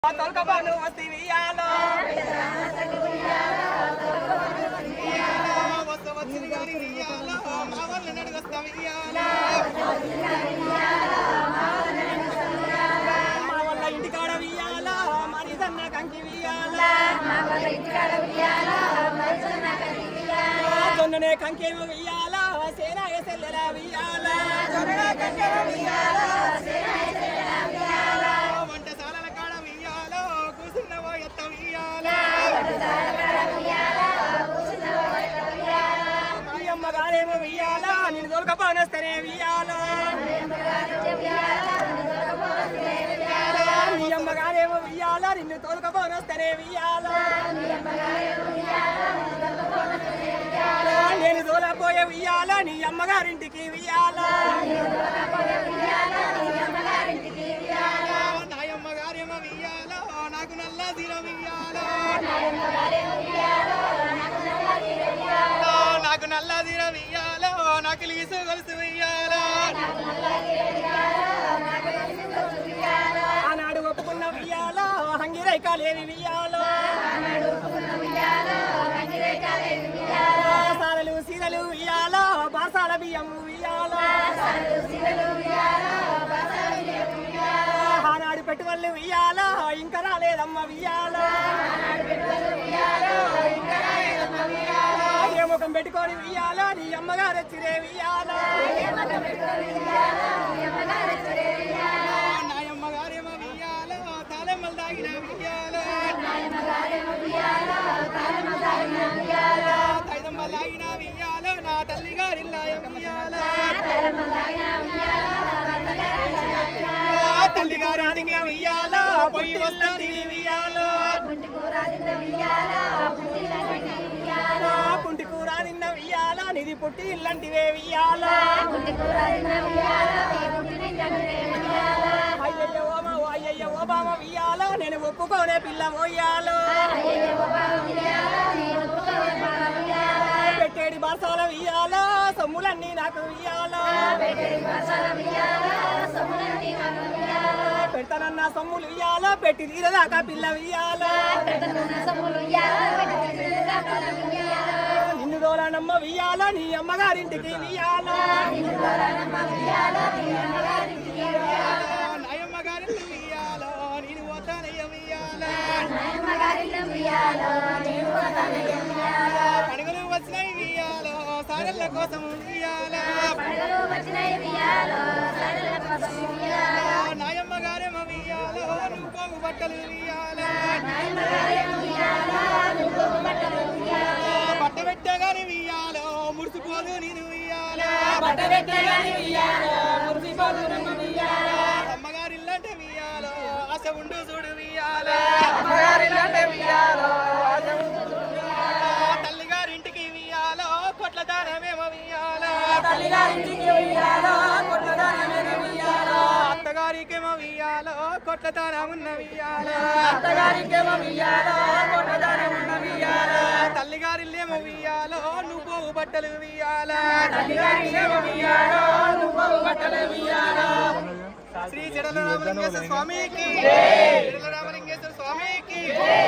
తొలకబాను వస్తి వియాలో వచ్చిన గారి వియాలో మా వాళ్ళ నడుగొస్తా వియాలో మా వాళ్ళ ఇంటికాడ వియాలో మరిదన్న కంకి వియాలో జొన్ననే కంకేమో వియాలో సేనాయ సెల్లెల వియాలో వంటశాలల కాడ వియాలో కూసున్నవో ఎత్త వియాలో మీ అమ్మగారేమో వియాలో నేను దొరకపోనొస్తేనే వియాలో మీ అమ్మగారేమో వియాలో నిన్ను తోలుకపోనొస్తేనే వియాలో నేను దోలపోయే వియాలో నీ అమ్మగారింటికి వియాలో నాయమ్మగారేమో వియాలో నాకు నల్ల జీర వియాలో నాకు నల్ల జీర వియాలో నాకు లీసు గొలుసు వియాలో ఆనాడు ఒప్పుకున్న వియాలో హంగిరైకాలేవి వియాలో సారలు సీరలు వియాలో బాసాల బియ్యము వియాలో ఆనాడు పెట్టుబడులు వియాలో ఇంకా రాలేదమ్మ వియాలో ఏ ముఖం పెట్టుకొని వియాలో నీ అమ్మగారు వచ్చిరే వియాలో నాయమ్మగారేమో వియాలో తాళమ్మలు తాగిన వియాలో తైదమ్మలు తాగిన వియాలో నా తల్లిగారిల్లాయ వియాలో తల్లిగారు అదిగే వియాలో పొయ్యి వస్తుంది వియాలో పుంటి కూర తిన్న వియాలో నిధి పుట్టి ఇల్లంటివే వియాలో అయ్యయ్య ఓమా అయ్యయ్య ఓబామ వియాలో నేను ఒప్పుకోనే పిల్ల పోయాలో పెట్టేడి బాసాల వియాలో సొమ్ములన్నీ నాకు వియాలో పెడతానన్న సొమ్ములు వియాలో పెట్టి తీరదాకా పిల్ల వియాలో నిన్ను దోలనమ్మ వియాలో నీ అమ్మగారింటికి వియాలో నాయమ్మగారింటి వియాలో నేను పోతానయ్య వియాలో పండుగలు వచ్చినాయి వియాలో సారళ్ళ కోసం వియాలో నాయమ్మగారేమో వియాలో నువ్వు పోగు బట్టలు వియాలో బట్ట పెట్టగానే వియాలో మురిసిపోదు నేను వియాలో అమ్మగారిల్లంటే వియాలో ఆశ ఉండు చూడు వియాలో తల్లిగారింటికి వియాలో కొట్ల దానమేమో వియాలో అత్తగారికేమో వియాలో కొట్ల దానం ఉన్న వియాలో తల్లిగారిల్లేమో వియాలో నువ్వు పోగు బట్టలు వియాలో శ్రీ జడల రామలింగేశ్వర స్వామికి జడల రామలింగేశ్వర స్వామికి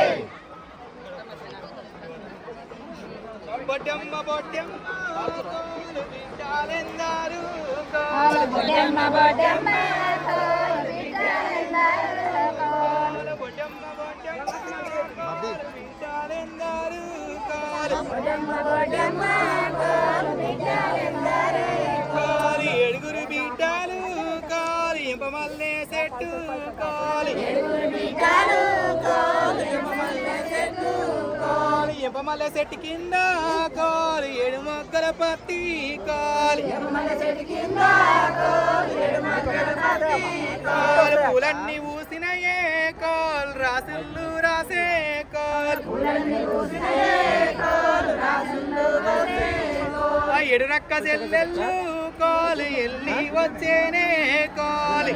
బొడ్డమ్మ బొడ్డమ్మ కోలు బిడ్డలెందారు బొడ్డమ్మ బొడ్డమ్మ కోలు బిడ్డలెందారు బొడ్డమ్మ బొడ్డమ్మ కోలు బిడ్డలెందారు బొడ్డమ్మ బొడ్డమ్మ కోలు బిడ్డలెందారు కోలి ఏడుగురు బిడ్డలు కోలి ఎంపమల్లే చెట్టు కోలి ఏడుగురు బిడ్డలు కోలి ఎంపమల్లే చెట్టు కోలి ఎంపమల్లె చెట్టు కింద కోలి ఏడు మొగ్గల పత్తి కోలి ఎంపమల్లె చెట్టు కింద కోలి ఏడు మొగ్గల పత్తి కోలి పూలన్నీ ఊసినయే కోల్ రాసులు రాసే కోల్ పూలన్నీ ఊసినయే కోల్ రాసులు రాసే కోల్ ఏడు రక్క చెల్లెళ్ళు కోలు ఎల్లి వచ్చేనే కోలు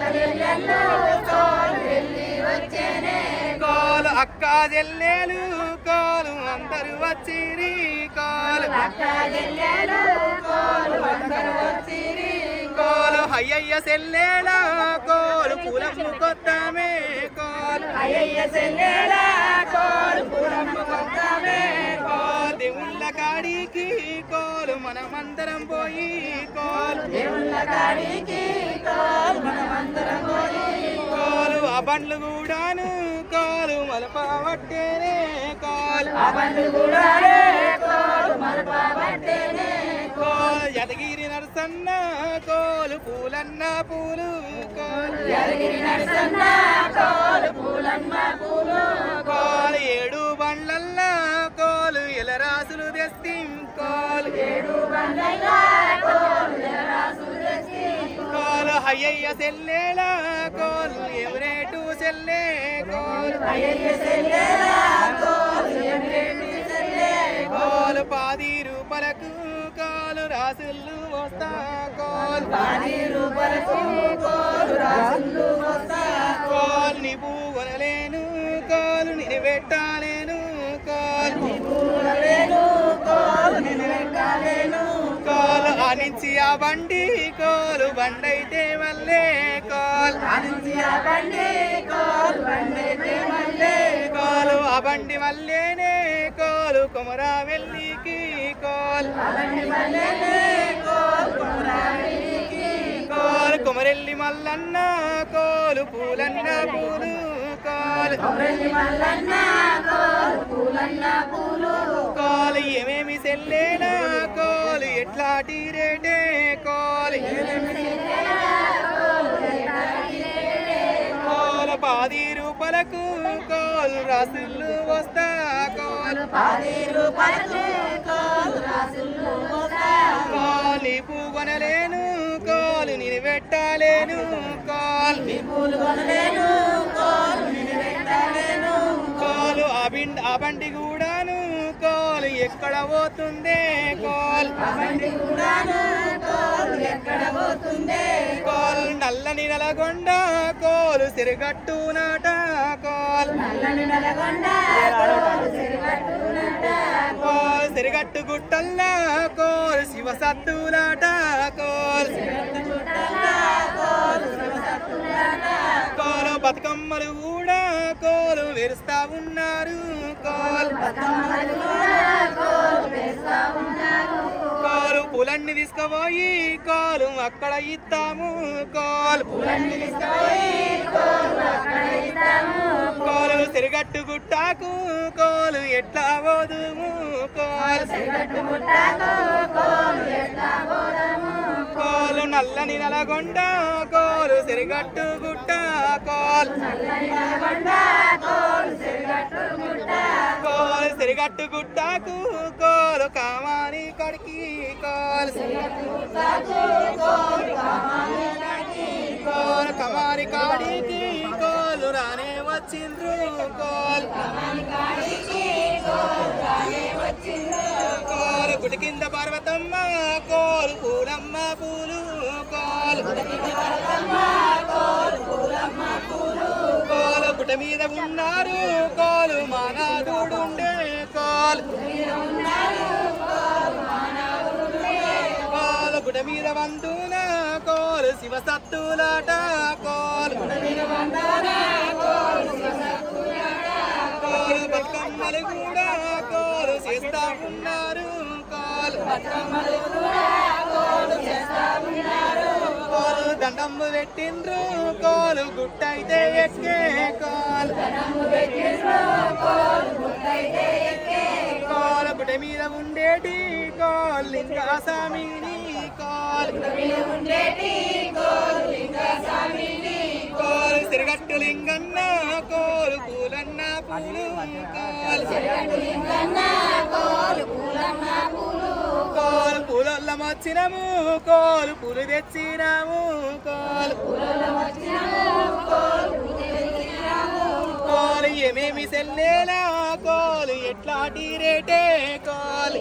కోలు అక్క చెల్లెలు కోలు అందరూ వచ్చిరి కోలు కోలు అయ్యయ్య సెల్లేలా కోలు పూలమ్ము కొత్తమే కోలు అయ్యయ్య సెల్లేలా కోలు పూలమ్మ కొత్తమే కోలు దేవుళ్ళ కాడికి కోలు మనమందరం పోయి కోలు దేవుళ్ళ కాడికి కోలు మనమందరం పోయి కోలు ఆ బండ్లు కూడాను కోలు మలపబట్టేనే కోలు ఆ బండ్లు కూడానే కోలు మలపబట్టేనే కోలు యాదగిరి నరసన్న కోలు పూలన్న పూలు కోలు యాదగిరి నరసన్న కోలు పూలన్న పూలు కోలు ఏడు బండ్లల్లా కోలు ఎలరాసులు తెస్తిం కోలు ఏడు బండ్లైనా కోలు ఎలరాసులు తెచ్చి కోలు అయ్యయ్య సెల్లేలా కోలు ఎవరేటు సెల్లే కోలు అయ్యయ్య సెల్లేలా కోలు ఎవరేటి సెల్లే కోలు 10 రూపాయలకు కోలు రాసులు వస్తా కోలు 10 రూపాయలకు కోలు రాసులు వస్తా కోలు నీ పువ్వునలేను కోలు నేను పెట్టాలేను కోలు పూలలేను కోలు నేను వెంటాలేను కోలు ఆనించి ఆ బండి కోలు బండైతే మళ్ళీ కోలు ఆనించి ఆ బండి కోలు బండైతే మళ్ళీ కోలు ఆ బండి మళ్ళేనే కోలు కొమరా వెళ్ళికి కోలు ఆ బండి మళ్ళీనే కోలు కొమరావెల్లికి కోలు కొమరెల్లి మల్లన్న కోలు పూలన్న పూలు కోలు కొమరెల్లి మల్లన్న కోలు పూలన్న పూలు కోలు ఏమేమి సెల్లేనా కోలు ఎట్లాంటి రేటే కోలు కోలు 10 రూపాయలకు కోలు రాసులు వస్తా కోలు 10 రూపాయలకు కోలు రాసులు వస్తా కోలు పువ్వునలేను కోలు నేను పెట్టాలేను కోలు పూలు కొనలేను కోలు నేను వెంటాలేను కోలు ఆ బండి కూడాను కోలు ఎక్కడ పోతుందే కోలు ఆ బండి కూడాను కోలు ఎక్కడ పోతుందే కోలు నల్లని నలగొండ కోలు సిరిగట్టు నాట కోలు నల్లని నల్గొండ కోలు సిరిగట్టునట కోలు సిరిగట్టు గుట్టల్లా కోలు శివ సత్తులాట కోలు చుట్టల్లా కోలు శివసత్తులాట కోలు బతుకమ్మలు కూడా కోలు వెరుస్తా ఉన్నారు కోలు బతుకమ్మలు కూడా కోలు వేస్తా ఉన్నారు కోలు పూలన్నీ తీసుకుపోయి కోలు అక్కడ ఇస్తాము కోలు పూలన్నీ తీసుకుపోయి కోలు అక్కడ ఇస్తాము కోలు సిరిగట్టు గుట్టాకు కోలు ఎట్లా పోదుము కోలు సిరిగట్టు ముట్టాకు కోలు ఎట్లా పోదాము కోలు నల్లని నలగొండ కోలు సిరిగట్టు గుట్ట కోలు నల్లని నల్గొండ కోలు సిరిగట్టు ముట్ట కోలు సిరిగట్టు గుట్టాకు కోలు కామాని కడికి కోలు సిరిగట్టు ముట్టాకు కోలు కామాలి నాటి కోలు కమారి కాడికి కోలు రానే వచ్చిండ్రు కోలు కాడికి కోలు రానే వచ్చింది కోలు గుడి కింద పర్వతమ్మ కోలు పూలమ్మ పూలు కోలు కోలు పూలమ్మ పూలు కోలు గుట్ట మీద ఉన్నారు కోలు మానాదుడుండే కోలు కోలు గుట్ట మీద వందున కోలు శివ సత్తులాట కోలు కోలు బతుకమ్మలు కూడా కోలు చేస్తా ఉన్నారు కోలు కోలు దండమ్ము పెట్టిండ్రు కోలు గుట్ట అయితే ఎక్కే కోలు కోలు గుట్ట మీద ఉండేటి కోలు లింగా స్వామిని కోలు కోలు సిరిగట్టు లింగన్న కోలు పూలన్న పూలు కోలు కోలు పూలల్ల వచ్చినము కోలు పూలు తెచ్చినాము కోలు కోలు ఏమేమి సెల్లేలా కోలు ఎట్లాంటి రేటే కోలు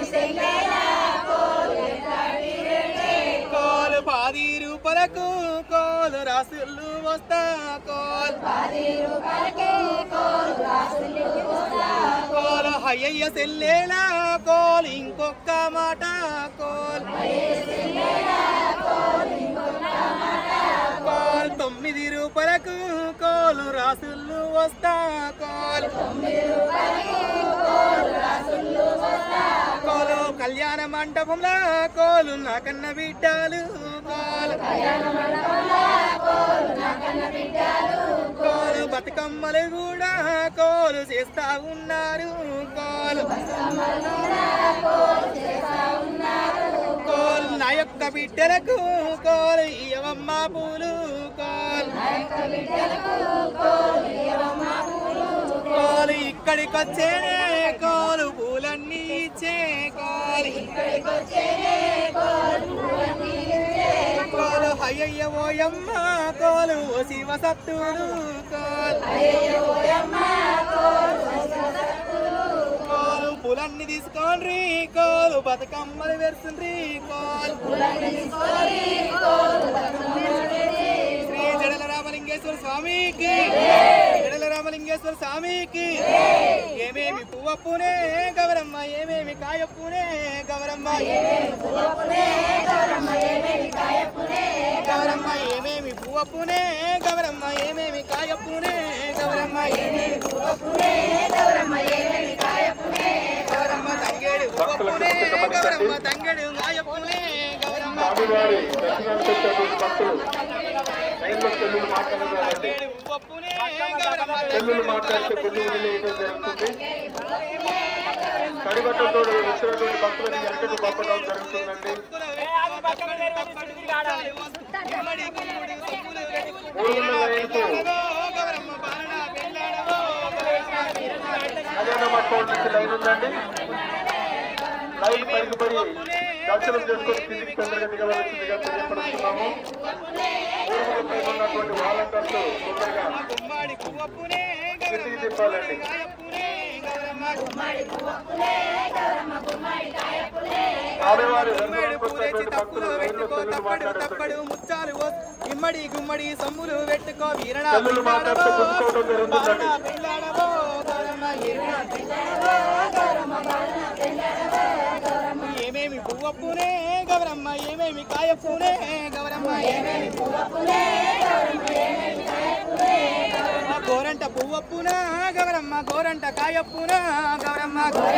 కోలు 10 రూపాయలకు కోలు రాసులు వస్తా కోలు కోలు అయ్యయ్య సెల్లేలా కోలు ఇంకొక మాట కోలు కోలు 9 రూపాయలకు కోలు రాసులు వస్తా కోలు కోలు కళ్యాణ మండపంలో కోలు నాకన్న బిడ్డలు కోలు బతుకమ్మలు కూడా కోలు చేస్తా ఉన్నారు కోలు కోలు నా యొక్క బిడ్డలకు కోలు ఇవ్వమ్మ పూలు కోలు ఇక్కడికొచ్చేనే కోలు పూలన్నీ ఇచ్చే కోలు అయ్యయ్య ఓయమ్మ కోలు శివ సత్తులు కోలు పూలన్నీ తీసుకోండి కోలు బతుకమ్మలు వేస్తుండ్రి కోలు శ్రీ జడల రామలింగేశ్వర స్వామికి జడల రామలింగేశ్వర స్వామికి ఏమేమి పువ్వప్పునే గౌరమ్మ ఏమేమి కాయప్పునే గౌరమ్మ గౌరమ్మ ఏమేమి పువ్వప్పునే గౌరమ్మ ఏమేమి కాయప్పునే గౌరమ్మ గౌరమ్మ తంగేడు పువ్వప్పునే గౌరమ్మ తంగేడు కాయప్పునే గౌరమ్మ చెల్లులు మాట్లాడితే పెళ్లి వదిలేయడం జరుగుతుంది. కడిబట్టలతో వచ్చినటువంటి భక్తులని వెనకకు పంపడం జరుగుతుందండి. 300 లైన్కు కళ్యాణ మండపం నుంచి లైన్ ఉందండి. లైన్ పైకి పడి దర్శనం చేసుకొని కిందికి తొందరగా దిగవలసిందిగా తెలియపడుతున్నాము. ఉన్నటువంటి వాలంటీర్లు తొందరగా కిందికి తిప్పాలండి. స్వామివారి భక్తులు ముచ్చాలు ఇమ్మడి గుమ్మడి సమ్ములు పెట్టుకో చెల్లులు మాట్లాడితే పుచ్చుకోవడం జరుగుతుందండి. ఏమేమి పువ్వప్పునే గౌరమ్మ ఏమేమి కాయప్పునే గౌరమ్మ గోరంట పువ్వప్పునా గౌరమ్మ గోరంట కాయప్పునా గౌరమ్మ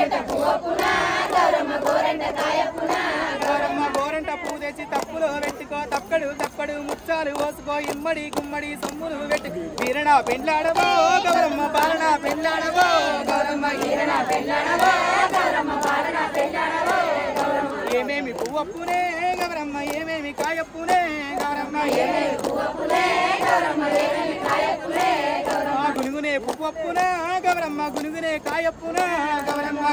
గౌరమ్మ గోరంట పువ్వు తెచ్చి తప్పులో పెట్టుకో తక్కడు తక్కడు ముచ్చాలు పోసుకో ఇమ్మడి గుమ్మడి సొమ్ములు పెట్టుకో వీరణ పెండ్లాడవో గౌరమ్మ పాలన పెండ్లాడవో గౌరమ్మ ఏమేమి పువ్వప్పునే గౌరమ్మ ఏమేమి కాయప్పునే గౌరమ్మ గునుగునే పువ్వప్పునా గౌరమ్మ గునుగునే కాయప్పునా గౌరమ్మ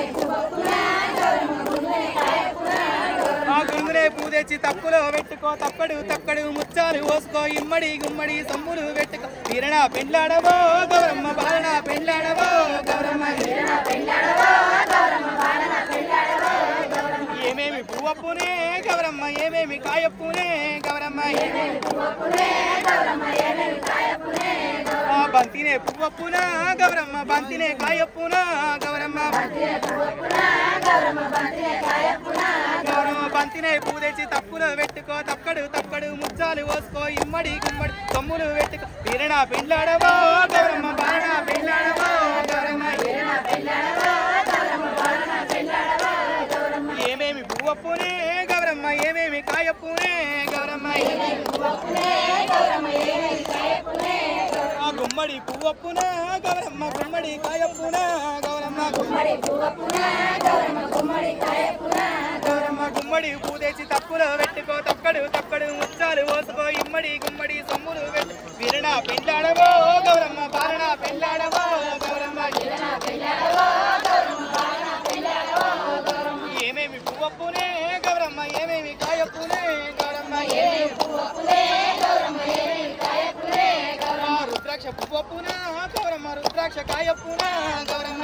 గునుగునే పువ్వు తెచ్చి తప్పులో పెట్టుకో తక్కడు తక్కడు ముచ్చాలు పోసుకో ఇమ్మడి గుమ్మడి సొమ్ములు పెట్టుకో వీరణ పెండ్లాడవో గౌరమ్మ పాలన పెండ్లాడవో గౌరమ్మ ఏమేమి పువ్వప్పునే గౌరమ్మ ఏమేమి కాయప్పునే గౌరమ్మ బంతినే పువ్వప్పునా గౌరమ్మ బంతినే కాయప్పునా గౌరమ్మ గౌరమ్మ బంతినే పువ్వు తెచ్చి తప్పులో పెట్టుకో తక్కడు తక్కడు ముచ్చాలు పోసుకో ఇమ్మడి గుమ్మడి సొమ్ములు పెట్టుకో వీరణ పెండ్లాడవో గౌరమ్మ బాలన పెండ్లాడవో గౌరమ్మ ఏమేమి పువ్వప్పునే గౌరమ్మ ఏమేమి కాయప్పునే గౌరమ్మ గుమ్మడి పువ్వప్పునా గౌరమ్మ గుమ్మడి కాయప్పునా గౌరమ్మ గౌరమ్మ గుమ్మడి పువ్వు తెచ్చి తప్పులో పెట్టుకో తక్కడు తక్కడు ముచ్చాలు పోసుకో ఇమ్మడి గుమ్మడి సొమ్ములు పెట్టు వీరణ పెండ్లాడవో గౌరమ్మ బాలన పెండ్లాడవో గౌరమ్మ ఏమేమి పువ్వప్పునే గౌరమ్మ ఏమేమి కాయప్పునే గౌరమ్మ రుద్రాక్ష పువ్వప్పునా గౌరమ్మ రుద్రాక్ష కాయప్పునా గౌరమ్మ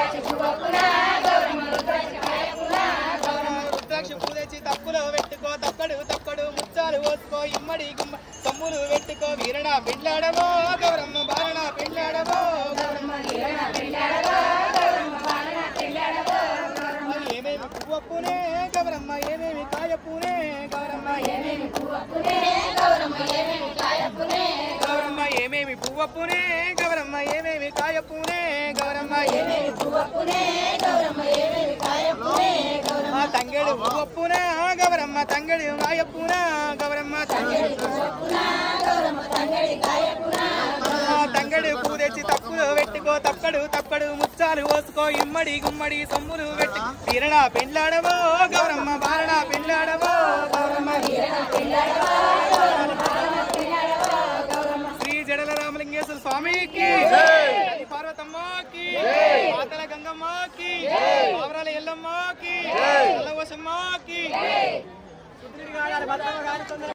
రుద్రాక్ష పువ్వు తెచ్చి తప్పులో పెట్టుకో తక్కడు తక్కడు ముచ్చాలు పోసుకో ఇమ్మడి గుమ్మ సొమ్ములు పెట్టుకో వీరణ పెండ్లాడవో గౌరమ్మ బాలన పెండ్లాడవో గౌరమ్మ ఏమేమి పువ్వప్పునే గౌరమ్మ ఏమేమి కాయపునే గౌరమ్మ ఏమేమి పువ్వప్పునే గౌరమ్మ ఏమేమి కాయపునే గౌరమ్మ తంగెడు పువ్వప్పునే గౌరమ్మ తంగెడు కాయపునా గౌరమ్మ తంగెడు పువ్వు తెచ్చి తప్పులు పెట్టుకో తప్పడు ముచ్చాలు పోసుకో ఇమ్మడి గుమ్మడి సొమ్ములు పెట్టి తీరడా పెండ్లాడవో గౌరమ్మ బారడా పెండ్లాడవో గౌరమ్మ శ్రీ జడల రామలింగేశ్వర స్వామికి పార్వతమ్మకి మాతల గంగమ్మకి ఆవరాల ఎల్లమ్మకి అల్లవశమ్మకి